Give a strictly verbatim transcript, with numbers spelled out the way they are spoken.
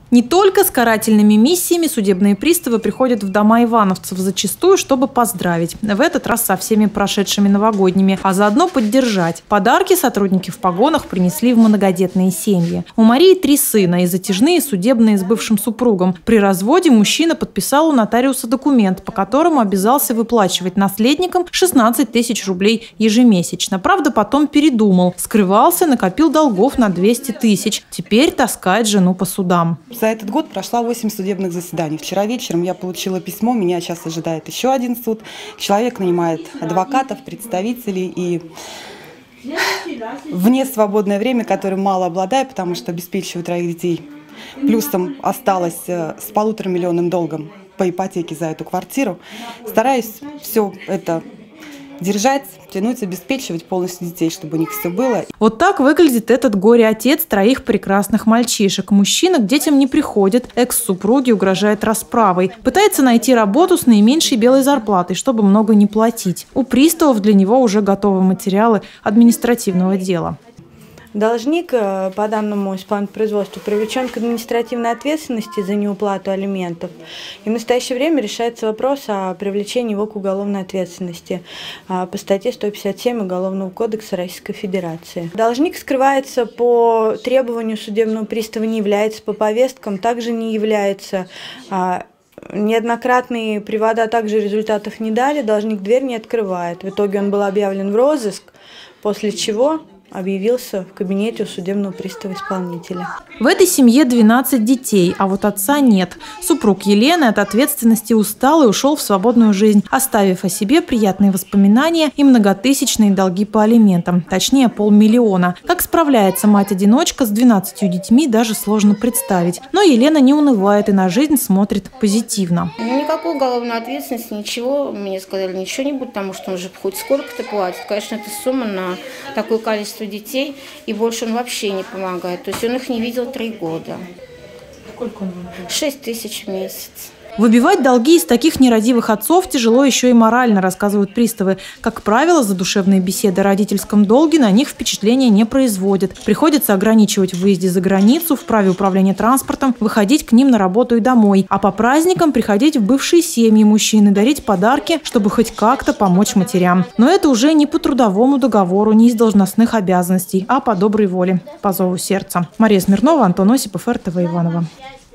Не только с карательными миссиями судебные приставы приходят в дома ивановцев, зачастую, чтобы поздравить. В этот раз со всеми прошедшими новогодними, а заодно поддержать. Подарки сотрудники в погонах принесли в многодетные семьи. У Марии три сына и затяжные судебные с бывшим супругом. При разводе мужчина подписал у нотариуса документ, по которому обязался выплачивать наследникам шестнадцать тысяч рублей ежемесячно. Правда, потом передумал. Скрывался, накопил долгов на двести тысяч. Теперь таскает жену по судам. За этот год прошла восемь судебных заседаний. Вчера вечером я получила письмо, меня сейчас ожидает еще один суд. Человек нанимает адвокатов, представителей и вне свободное время, которым мало обладаю, потому что обеспечиваю троих детей. Плюсом осталось с полутора миллионным долгом по ипотеке за эту квартиру. Стараюсь все это держать, тянуть, обеспечивать полностью детей, чтобы у них все было. Вот так выглядит этот горе-отец троих прекрасных мальчишек. Мужчина к детям не приходит, экс-супруге угрожает расправой. Пытается найти работу с наименьшей белой зарплатой, чтобы много не платить. У приставов для него уже готовы материалы административного дела. Должник по данному исполнительному производству привлечен к административной ответственности за неуплату алиментов. И в настоящее время решается вопрос о привлечении его к уголовной ответственности по статье сто пятьдесят семь Уголовного кодекса Российской Федерации. Должник скрывается по требованию судебного пристава, не является по повесткам, также не является. Неоднократные привода также результатов не дали, должник дверь не открывает. В итоге он был объявлен в розыск, после чего объявился в кабинете у судебного пристава-исполнителя. В этой семье двенадцать детей, а вот отца нет. Супруг Елены от ответственности устал и ушел в свободную жизнь, оставив о себе приятные воспоминания и многотысячные долги по алиментам, точнее полмиллиона. Как справляется мать-одиночка с двенадцатью детьми, даже сложно представить. Но Елена не унывает и на жизнь смотрит позитивно. Никакой уголовной ответственности, ничего. Мне сказали, ничего не будет, потому что он же хоть сколько-то платит. Конечно, это сумма на такое количество детей, и больше он вообще не помогает. То есть он их не видел три года. Сколько он? Шесть тысяч в месяц. Выбивать долги из таких нерадивых отцов тяжело еще и морально, рассказывают приставы. Как правило, задушевные беседы о родительском долге на них впечатления не производят. Приходится ограничивать в выезде за границу, в праве управления транспортом, выходить к ним на работу и домой. А по праздникам приходить в бывшие семьи мужчин и дарить подарки, чтобы хоть как-то помочь матерям. Но это уже не по трудовому договору, не из должностных обязанностей, а по доброй воле, по зову сердца. Мария Смирнова, Антон Осипов, эр тэ вэ Иваново.